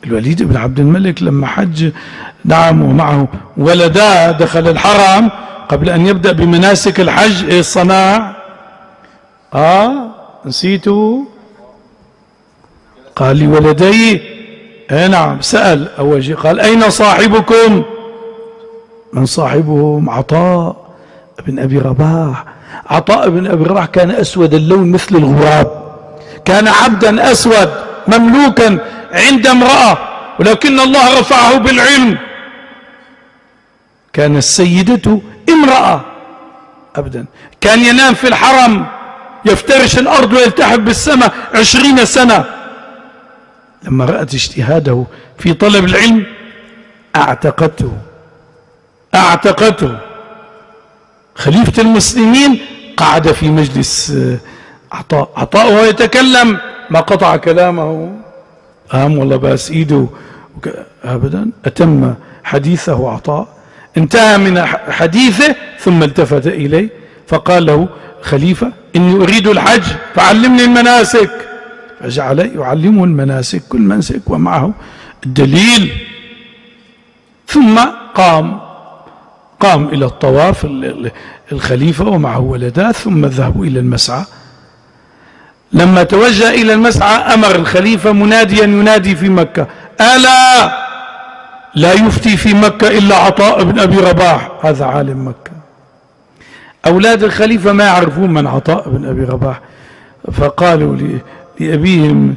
الوليد بن عبد الملك لما حج نعم ومعه ولدا دخل الحرم قبل أن يبدأ بمناسك الحج إيش صنع؟ نسيته؟ قال لي ولدي نعم. سأل أول شيء قال أين صاحبكم؟ من صاحبهم؟ عطاء بن أبي رباح. عطاء بن أبي رباح كان أسود اللون مثل الغراب، كان عبدا أسود مملوكا عند امرأة، ولكن الله رفعه بالعلم. كان السيدة امرأة أبدا، كان ينام في الحرم يفترش الأرض ويلتحف بالسماء 20 سنة. لما رأت اجتهاده في طلب العلم أعتقته. خليفة المسلمين قعد في مجلس عطاء وهو يتكلم ما قطع كلامه، والله باس ايده ابدا. اتم حديثه عطاء، انتهى من حديثه ثم التفت اليه فقال له خليفة اني اريد الحج فعلمني المناسك. فجعل يعلمه المناسك، كل منسك ومعه الدليل. ثم قام إلى الطواف الخليفة ومعه ولداه، ثم ذهبوا إلى المسعى. لما توجه إلى المسعى أمر الخليفة مناديا ينادي في مكة: ألا لا يفتي في مكة إلا عطاء بن أبي رباح، هذا عالم مكة. أولاد الخليفة ما يعرفون من عطاء بن أبي رباح، فقالوا لأبيهم: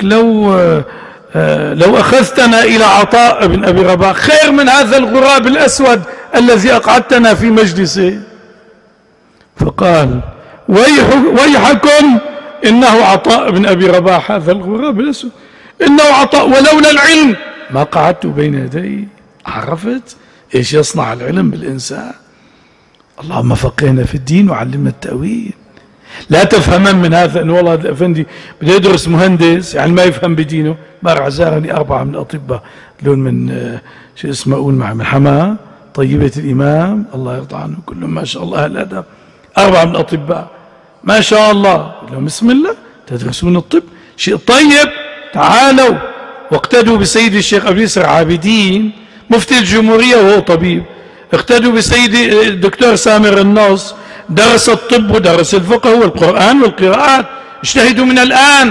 لو أخذتنا إلى عطاء بن أبي رباح خير من هذا الغراب الأسود الذي أقعدتنا في مجلسه. فقال: ويحكم إنه عطاء بن أبي رباح، هذا الغراب الأسود إنه عطاء، ولولا العلم ما قعدت بين يديه. عرفت إيش يصنع العلم بالإنسان؟ اللهم فقهنا في الدين وعلمنا التأويل. لا تفهمن من هذا أن والله هذا الأفندي بده يدرس مهندس يعني ما يفهم بدينه. بارع زارني 4 من الأطباء لون من شو اسمه أقول معه من حماه طيبة الإمام الله يرضى عنه، كلهم ما شاء الله الأدب، 4 من الأطباء ما شاء الله. لهم بسم الله تدرسون الطب شيء طيب، تعالوا واقتدوا بسيد الشيخ أبي يسر عابدين مفتي الجمهورية وهو طبيب. اقتدوا بسيد الدكتور سامر النص، درس الطب ودرس الفقه والقرآن والقراءات. اجتهدوا من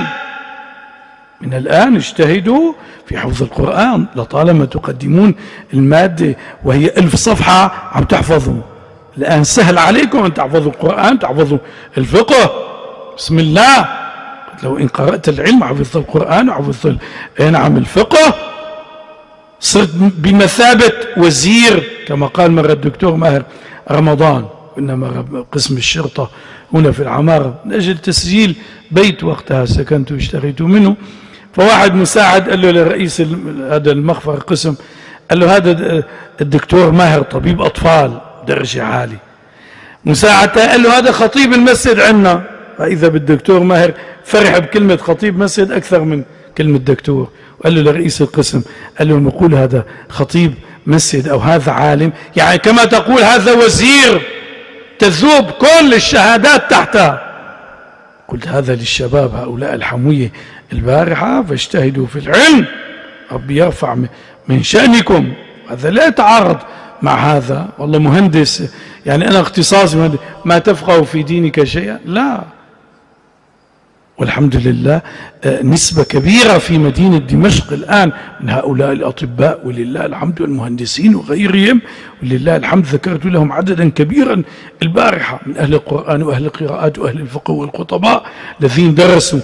الآن اجتهدوا في حفظ القرآن، لطالما تقدمون المادة وهي 1000 صفحة عم تحفظوا. الآن سهل عليكم أن تحفظوا القرآن، تحفظوا الفقه. بسم الله، لو إن قرأت العلم حفظت القرآن وحفظت نعم الفقه صرت بمثابة وزير، كما قال مرة الدكتور ماهر رمضان، إنما قسم الشرطة هنا في العمارة من أجل تسجيل بيت وقتها سكنت واشتريت منه. فواحد مساعد قال له لرئيس هذا المخفر القسم، قال له هذا الدكتور ماهر طبيب أطفال درجة عالي. مساعدته قال له هذا خطيب المسجد عندنا. فإذا بالدكتور ماهر فرح بكلمة خطيب مسجد أكثر من كلمة دكتور، وقال له لرئيس القسم، قال له نقول هذا خطيب مسجد أو هذا عالم، يعني كما تقول هذا وزير تذوب كل الشهادات تحتها. قلت هذا للشباب هؤلاء الحموية البارحة فاجتهدوا في العلم، ربي يرفع من شأنكم. هذا لا يتعارض مع هذا. والله مهندس يعني أنا اختصاصي مهندس، ما تفقه في دينك شيئا؟ لا. والحمد لله نسبة كبيرة في مدينة دمشق الآن من هؤلاء الأطباء ولله الحمد والمهندسين وغيرهم ولله الحمد. ذكرت لهم عددا كبيرا البارحة من أهل القرآن وأهل القراءات وأهل الفقه والخطباء الذين درسوا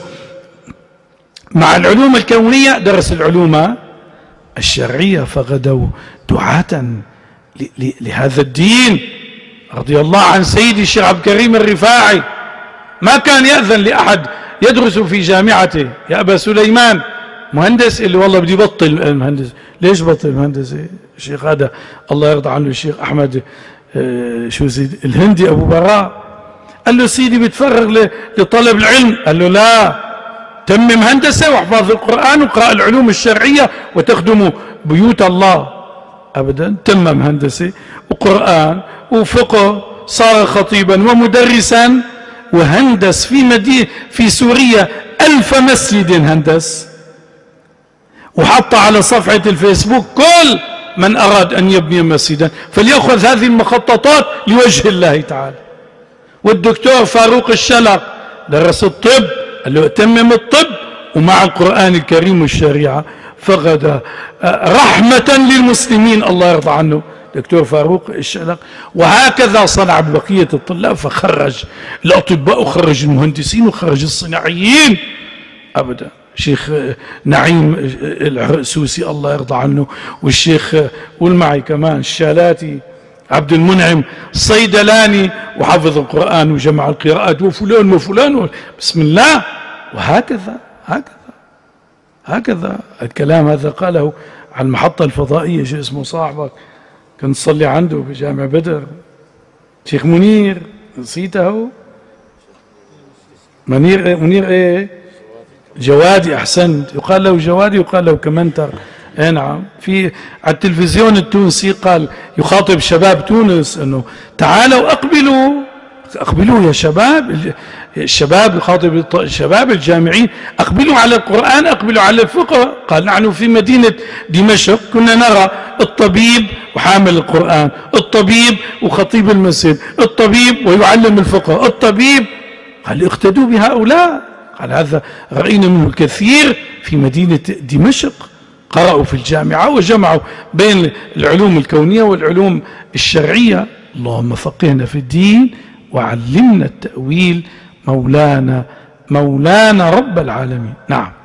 مع العلوم الكونية درس العلوم الشرعية، فغدوا دعاة لهذا الدين. رضي الله عن سيدي الشيخ عبد الكريم الرفاعي، ما كان يأذن لأحد يدرس في جامعته. يا أبا سليمان مهندس اللي والله بدي بطل المهندس. ليش بطل المهندس؟ الشيخ هذا الله يرضى عنه الشيخ أحمد شو زيد الهندي أبو براء، قال له سيدي بتفرغ لطلب العلم. قال له لا، تمم هندسة واحفظ القرآن وقرأ العلوم الشرعية وتخدم بيوت الله. أبدا، تمم هندسة وقرآن وفقه، صار خطيبا ومدرسا، وهندس في سوريا 1000 مسجد هندس، وحط على صفحة الفيسبوك كل من أراد أن يبني مسجدا فليأخذ هذه المخططات لوجه الله تعالى. والدكتور فاروق الشلق درس الطب، قال له اتمم الطب ومع القرآن الكريم والشريعة، فقد رحمة للمسلمين الله يرضى عنه دكتور فاروق الشلق. وهكذا صنع بقية الطلاب، فخرج الأطباء وخرج المهندسين وخرج الصناعيين أبدا. شيخ نعيم العرسوسي الله يرضى عنه، والشيخ قول معي كمان الشالاتي عبد المنعم الصيدلاني وحفظ القرآن وجمع القراءات، وفلان وفلان، بسم الله. وهكذا هكذا الكلام هذا قاله على المحطة الفضائية، شو اسمه صاحبك كنت تصلي عنده بجامع بدر، شيخ منير، نسيته؟ منير ايه؟ جوادي، احسنت، يقال له جوادي يقال له كمنتر. اي نعم، في على التلفزيون التونسي قال يخاطب شباب تونس انه تعالوا اقبلوا يا شباب، الشباب يخاطب الشباب الجامعين، اقبلوا على القرآن، اقبلوا على الفقه. قال نحن في مدينة دمشق كنا نرى الطبيب وحامل القرآن، الطبيب وخطيب المسجد، الطبيب ويعلم الفقه، الطبيب. قال اقتدوا بهؤلاء. قال هذا رأينا منه الكثير في مدينة دمشق، قرأوا في الجامعة وجمعوا بين العلوم الكونية والعلوم الشرعية. اللهم فقهنا في الدين وعلمنا التأويل، مولانا رب العالمين. نعم.